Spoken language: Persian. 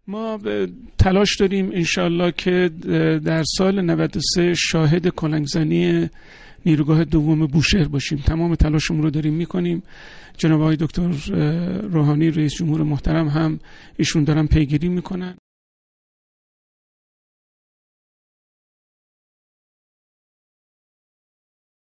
ما تلاش داریم انشالله که در سال 93 شاهد کلنگزنی نیروگاه دوم بوشهر باشیم. تمام تلاشمون رو داریم میکنیم. جناب آقای دکتر روحانی رئیس جمهور محترم هم ایشون دارن پیگیری میکنن.